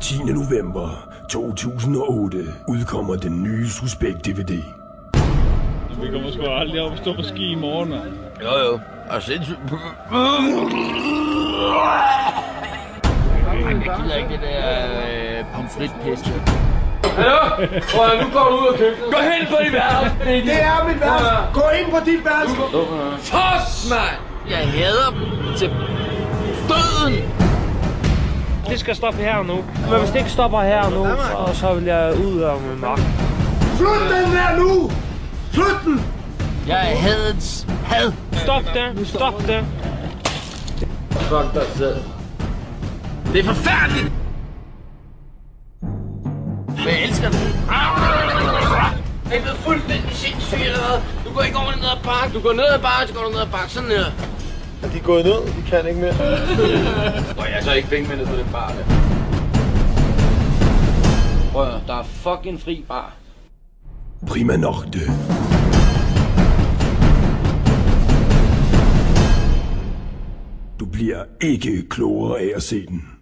10. november 2008 udkommer den nye Suspekt-DVD. Vi kommer sgu aldrig op og stå på ski i morgen, mand. Jo. Og sindssygt. Jeg gider ikke det der pomfritpisse. Hallo? Nu går du ud af køkkenet. Gå hen på dit værelse. Det er mit værelse. Gå ind på dit værelse. Fos, mand! Jeg hader dem til døden. Det skal stoppe her nu. Men hvis det ikke stopper her nu, så vil jeg ud af min magt. Flyt den der nu! Flyt den! Jeg er hadets had. Stop det. Stop det. Fuck dig selv. Det er forfærdeligt. Men jeg elsker det. Jeg er blevet fuldstændig sindssyg eller hvad? Du går ikke ordentligt ned ad bakke. Du går ned ad bakke, så går du ned ad bakke. Sådan her. De er gået ned. De kan ikke mere. Og jeg er så ikke pengmændet på den bar der. Prøv at, der er fucking fri bar. Prima Nocte. Du bliver ikke klogere af at se den.